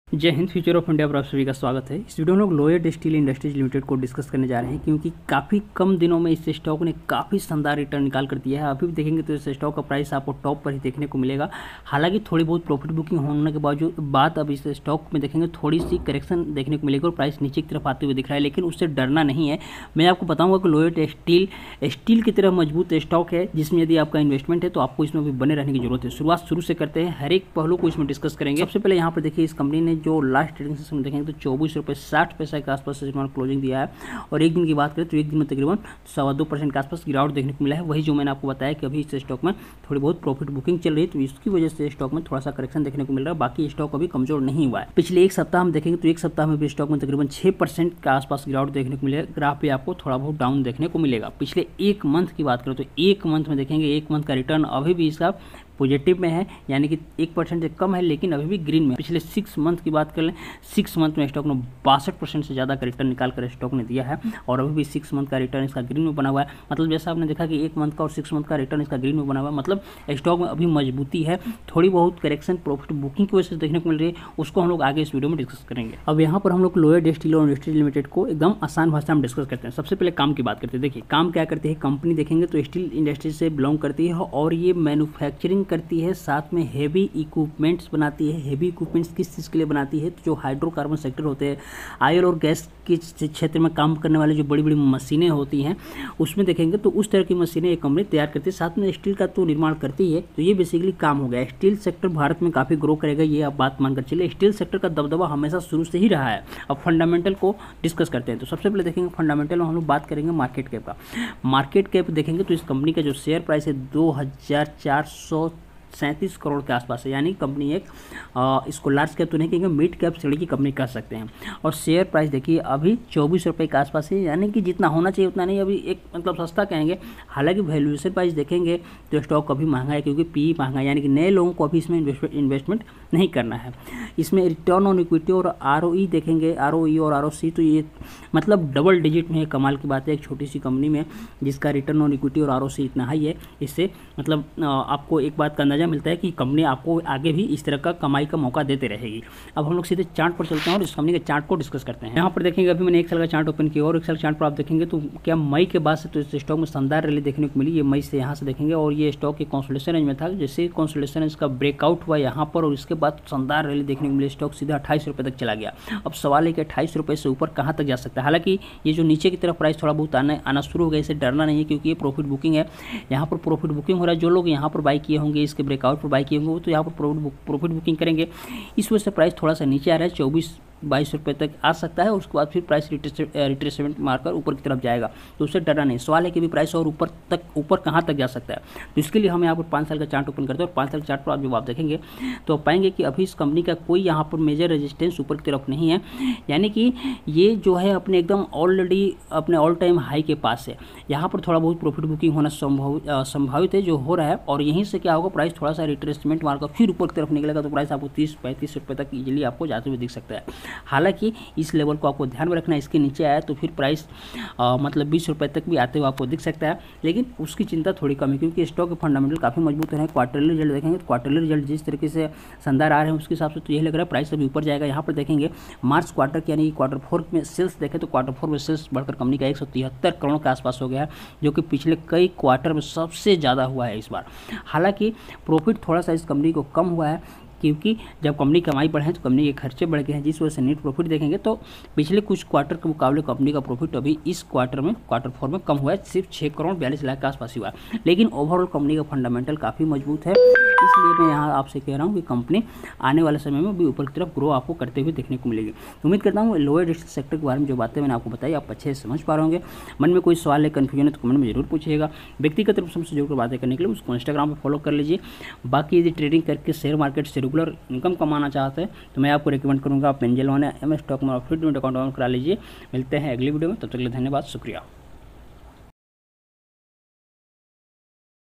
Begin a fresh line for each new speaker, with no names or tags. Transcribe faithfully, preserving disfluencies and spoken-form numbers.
जय Hind. Future of India पर आप सभी का स्वागत है। इस वीडियो में लोग लोयड स्टील इंडस्ट्रीज लिमिटेड को डिस्कस करने जा रहे हैं, क्योंकि काफ़ी कम दिनों में इस स्टॉक ने काफ़ी शानदार रिटर्न निकाल कर दिया है। अभी भी देखेंगे तो इस स्टॉक का प्राइस आपको टॉप पर ही देखने को मिलेगा। हालांकि थोड़ी बहुत प्रॉफिट बुकिंग होने के बावजूद बात अब इस स्टॉक में देखेंगे थोड़ी सी करेक्शन देखने को मिलेगी और प्राइस नीचे की तरफ आते हुए दिख रहा है, लेकिन उससे डरना नहीं है। मैं आपको बताऊँगा कि लोयड स्टील स्टील की तरह मजबूत स्टॉक है, जिसमें यदि आपका इन्वेस्टमेंट है तो आपको इसमें भी बने रहने की जरूरत है। शुरुआत शुरू से करते हैं, हर एक पहलू को इसमें डिस्कस करेंगे। सबसे पहले यहाँ पर देखिए, इस कंपनी ने जो लास्ट ट्रेडिंग सेशन देखेंगे तो चौबीस रुपये साठ पैसे के आसपास इन्होंने क्लोजिंग दिया है, और एक दिन की बात करें तो एक दिन में तकरीबन सवा दो परसेंट के आसपास गिरावट देखने को मिला है। वही जो मैंने आपको बताया कि अभी इस स्टॉक में थोड़ी बहुत प्रॉफिट बुकिंग चल रही है, तो इसकी वजह से स्टॉक में थोड़ा सा करेक्शन देखने को मिल रहा है। बाकी स्टॉक अभी कमजोर नहीं हुआ है। पिछले एक सप्ताह हम देखेंगे तो एक सप्ताह में भी स्टॉक में तकरीबन छह परसेंट के आसपास गिरावट देखने को मिलेगा। ग्राफ पे आपको थोड़ा बहुत डाउन देखने को मिलेगा। पिछले एक मंथ की बात करें तो एक मंथ में देखेंगे एक मंथ का रिटर्न अभी भी इसका पॉजिटिव में है, यानी कि एक परसेंट से कम है, लेकिन अभी भी ग्रीन में। पिछले सिक्स मंथ की बात कर लें, सिक्स मंथ में स्टॉक ने बासठ परसेंट से ज़्यादा का रिटर्न निकाल कर स्टॉक ने दिया है, और अभी भी सिक्स मंथ का रिटर्न इसका ग्रीन में बना हुआ है। मतलब जैसा आपने देखा कि एक मंथ का और सिक्स मंथ का रिटर्न इसका ग्रीन में बना हुआ है, मतलब स्टॉक में अभी मजबूती है। थोड़ी बहुत करेक्शन प्रॉफिट बुकिंग की वजह से देखने को मिल रही है, उसको हम लोग आगे इस वीडियो में डिस्कस करेंगे। अब यहाँ पर हम लोग लोयड स्टील और इंडस्ट्रीज लिमिटेड को एकदम आसान भाषा में डिस्कस करते हैं। सबसे पहले काम की बात करते हैं। देखिए काम क्या करती है कंपनी, देखेंगे तो स्टील इंडस्ट्री से बिलोंग करती है, और ये मैन्युफैक्चरिंग करती है, साथ में हेवी इक्विपमेंट्स बनाती है। हेवी इक्विपमेंट्स किस चीज़ के लिए बनाती है? तो जो हाइड्रोकार्बन सेक्टर होते हैं, ऑयल और गैस के क्षेत्र में काम करने वाले जो बड़ी बड़ी मशीनें होती हैं, उसमें देखेंगे तो उस तरह की मशीनें एक कंपनी तैयार करती है। साथ में स्टील का तो निर्माण करती है। तो ये बेसिकली काम हो गया। स्टील सेक्टर भारत में काफ़ी ग्रो करेगा, ये आप बात मानकर चलिए। स्टील सेक्टर का दबदबा हमेशा शुरू से ही रहा है। अब फंडामेंटल को डिस्कस करते हैं। तो सबसे पहले देखेंगे फंडामेंटल में हम लोग बात करेंगे मार्केट कैप का। मार्केट कैप देखेंगे तो इस कंपनी का जो शेयर प्राइस है दो हज़ार चार सौ सैंतीस करोड़ के आसपास है, यानी कंपनी एक आ, इसको लार्ज कैप तो नहीं कहेंगे, मिड कैप श्रेणी की कंपनी कह सकते हैं। और शेयर प्राइस देखिए अभी चौबीस रुपये के आसपास है, यानी कि जितना होना चाहिए उतना नहीं, अभी एक मतलब सस्ता कहेंगे। हालांकि वैल्यूएशन प्राइस देखेंगे तो स्टॉक अभी महंगा है, क्योंकि पी महंगा है, यानी कि नए लोगों को अभी इसमें इन्वेस्टमेंट नहीं करना है। इसमें रिटर्न ऑन इक्विटी और आर ओ ई देखेंगे, आर ओ ई और आर ओ सी, तो ये मतलब डबल डिजिट में कमाल की बात है एक छोटी सी कंपनी में जिसका रिटर्न ऑन इक्विटी और आर ओ सी इतना हाई है। इससे मतलब आपको एक बात का अंदाजा मिलता है कि कंपनी आपको आगे भी इस तरह का कमाई का मौका देते रहेगी। अब हम लोग सीधे चार्ट पर चलते हैं और इस कंपनी के चार्ट को डिस्कस करते हैं। यहाँ पर देखेंगे अभी मैंने एक साल का चार्ट ओपन किया, और एक साल चार्ट पर आप देखेंगे तो क्या मई के बाद से तो इस स्टॉक में शानदार रैली देखने को मिली। ये मई से यहाँ से देखेंगे, और ये स्टॉक के कंसोलिडेशन रेंज में था। जैसे कंसोलिडेशन रेंज का ब्रेकआउट हुआ यहाँ पर, और इसके बाद शानदार रैली देखने को मिली। स्टॉक सीधा अट्ठाईस रुपये तक चला गया। अब सवाल है कि अट्ठाईस रुपये से ऊपर कहाँ तक जा सकता है। हालांकि ये जो नीचे की तरफ प्राइस थोड़ा बहुत आने आना शुरू हो गया, इसे डरना नहीं है, क्योंकि ये प्रॉफिट बुकिंग है। यहाँ पर प्रॉफिट बुकिंग हो रहा है। जो लोग यहाँ पर बाई किए होंगे, इसके ब्रेकआउट पर बाई किए होंगे, वो तो यहाँ पर प्रॉफिट बुकिंग करेंगे। इस वजह से प्राइस थोड़ा सा नीचे आ रहा है, चौबीस बाईस रुपये तक आ सकता है। उसके बाद फिर प्राइस रिट्रेसमेंट मारकर ऊपर की तरफ जाएगा, तो उससे डरना नहीं। सवाल है कि भी प्राइस और ऊपर तक ऊपर कहाँ तक जा सकता है। तो इसके लिए हम यहाँ पर पाँच साल का चार्ट ओपन करते हैं, और पाँच साल के चार्ट पर आप जब आप देखेंगे तो आप पाएंगे कि अभी इस कंपनी का कोई यहाँ पर मेजर रेजिस्टेंस ऊपर की तरफ नहीं है, यानी कि ये जो है अपने एकदम ऑलरेडी अपने ऑल टाइम हाई के पास है। यहाँ पर थोड़ा बहुत प्रॉफिट बुकिंग होना संभव संभावित है, जो हो रहा है, और यहीं से क्या होगा, प्राइस थोड़ा सा रिट्रेसमेंट मारकर फिर ऊपर की तरफ निकलेगा, तो प्राइस आपको तीस पैंतीस रुपये तक इजीली आपको जाते हुए दिख सकता है। हालांकि इस लेवल को आपको ध्यान में रखना है। इसके नीचे आया तो फिर प्राइस आ, मतलब बीस रुपये तक भी आते हुए आपको दिख सकता है, लेकिन उसकी चिंता थोड़ी कम है, क्योंकि स्टॉक के फंडामेंटल काफ़ी मजबूत है। क्वार्टरली रिजल्ट देखेंगे तो क्वार्टरली रिजल्ट जिस तरीके से शानदार आ रहे हैं, उसके हिसाब से तो यही लग रहा है प्राइस अभी ऊपर जाएगा। यहाँ पर देखेंगे मार्च क्वार्टर के, यानी क्वार्टर फोर में सेल्स देखें तो क्वार्टर फोर में सेल्स बढ़कर कंपनी का एक सौ तिहत्तर करोड़ के आसपास हो गया है, जो कि पिछले कई क्वार्टर में सबसे ज़्यादा हुआ है इस बार। हालांकि प्रॉफिट थोड़ा सा इस कंपनी को कम हुआ है, क्योंकि जब कंपनी कमाई बढ़े हैं तो कंपनी के खर्चे बढ़ गए हैं, जिस वजह से नेट प्रॉफिट देखेंगे तो पिछले कुछ क्वार्टर के मुकाबले कंपनी का प्रॉफिट अभी इस क्वार्टर में क्वार्टर फोर में कम हुआ है, सिर्फ छः करोड़ बयालीस लाख के आसपास हुआ है। लेकिन ओवरऑल कंपनी का फंडामेंटल काफ़ी मजबूत है, इसलिए मैं यहाँ आपसे कह रहा हूँ कि कंपनी आने वाले समय में भी ऊपर की तरफ ग्रो आपको करते हुए देखने को मिलेगी। उम्मीद करता हूँ लोअर सेक्टर के बारे में जो बातें मैंने आपको बताई आप अच्छे से समझ पा रहे होंगे। मन में कोई सवाल है, कन्फ्यूजन है तो कमेंट में जरूर पूछिएगा। व्यक्तिगत रूप से हमसे जुड़कर बातें करने के लिए उसको इंस्टाग्राम पर फॉलो कर लीजिए। बाकी यदि ट्रेडिंग करके शेयर मार्केट से रेगुलर इनकम कमाना चाहते हैं तो मैं आपको रिकमेंड करूँगा आप एंजल वन एम स्टॉक में फ्री डीमैट अकाउंट ऑन करा लीजिए। मिलते हैं अगली वीडियो में, तब तक के लिए धन्यवाद, शुक्रिया।